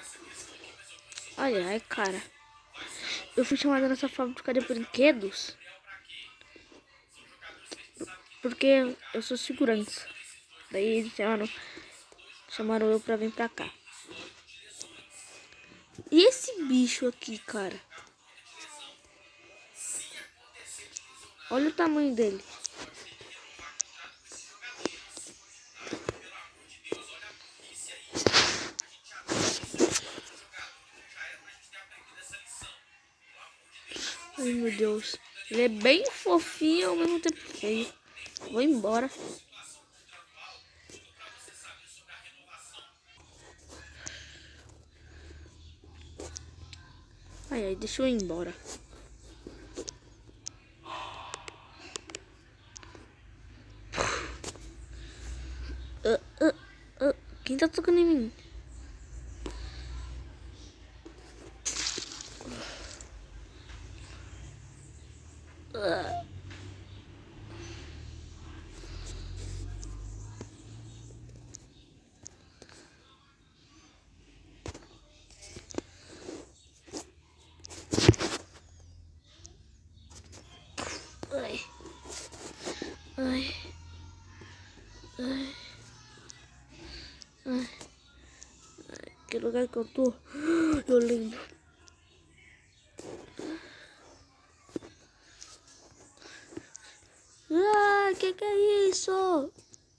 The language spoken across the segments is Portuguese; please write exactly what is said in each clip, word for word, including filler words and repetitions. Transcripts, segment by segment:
Ai, ai, cara. Eu fui chamada nessa fábrica de brinquedos porque eu sou segurança. Daí eles chamaram, chamaram eu pra vir pra cá. E esse bicho aqui, cara? Olha o tamanho dele. Ai, meu Deus. Ele é bem fofinho ao mesmo tempo feio. Vou embora. Ai, ai, deixa eu ir embora. Uh, uh, uh. Quem tá tocando em mim? Uh. Ai. Ai. Ai. Ai. Que lugar que eu tô? Eu lembro. Ah, que que é isso?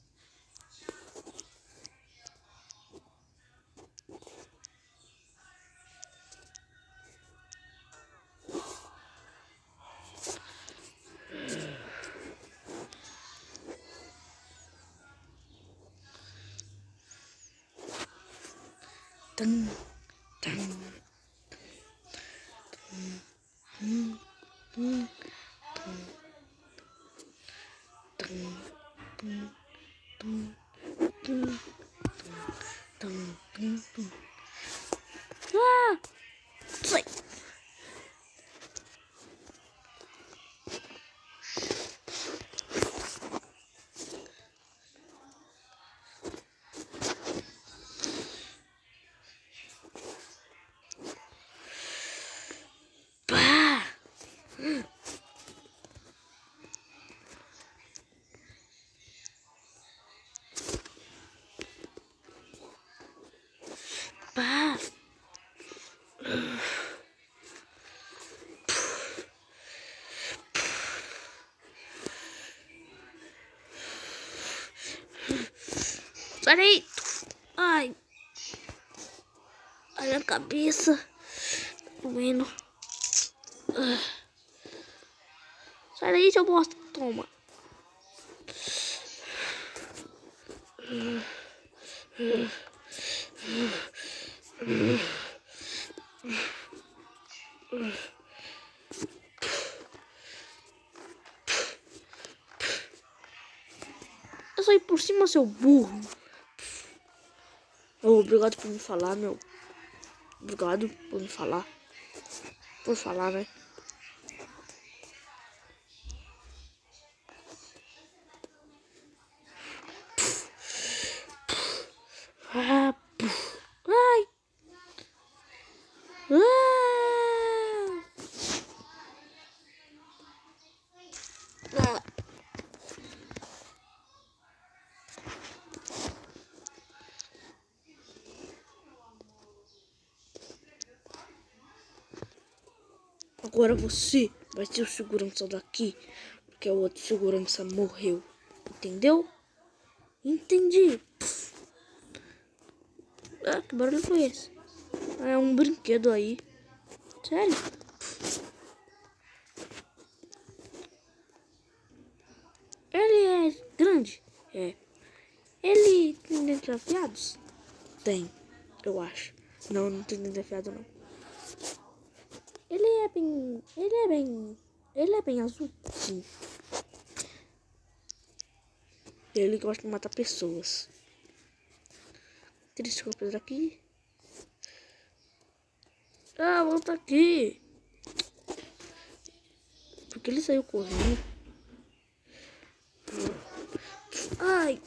Tum, tum, tum, tum, tum, tum, tum, tum, tum, tum, tum. Ah! Sai! Pá! Pá! Sai daí! Ai! Ai, minha cabeça! Tá doendo. Ah. Sai daí, seu bosta! Toma! Eu saí por cima, seu burro! Oh, obrigado por me falar, meu. Obrigado por me falar. Por falar, né? Ah, ai! Ah! Ah! Agora você vai ser o segurança daqui, porque o outro segurança morreu. Entendeu? Entendi. Ah, que barulho foi esse? Ah, é um brinquedo aí. Sério? Ele é grande? É. Ele tem dentes afiados? Tem, eu acho. Não, não tem dente afiado, não. Ele é bem... Ele é bem... Ele é bem azul? Sim. Ele gosta de matar pessoas. Tira esse coisa daqui. Ah, volta aqui. Porque ele saiu correndo. Ai.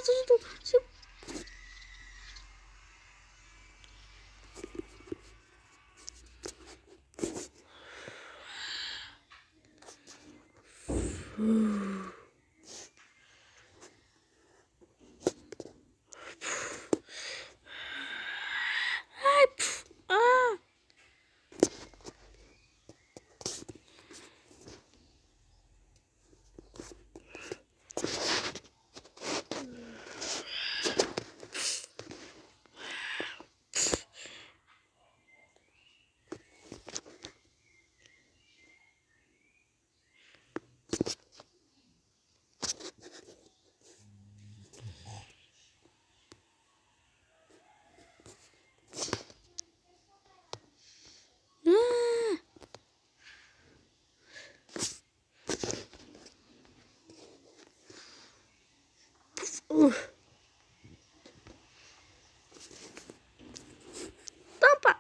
gosta de tu. Se... Ai, puf, ah. Ah. Uh. Tampa.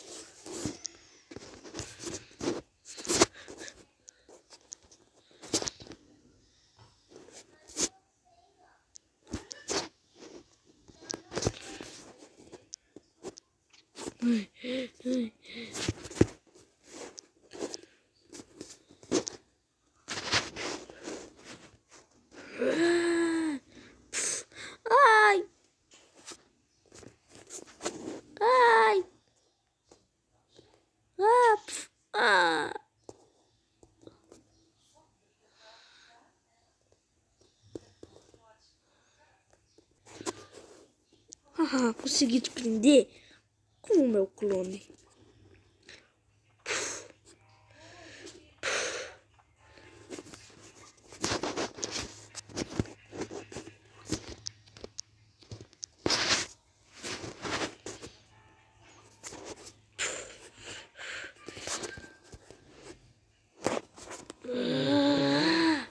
Ai, ai. Ai. Ai. Ah, pf, ah. Ah, consegui te prender com o meu clone. Ah.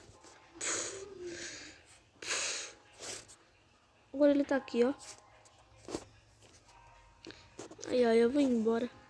Agora ele tá aqui, ó. Aí, ó, eu vou embora.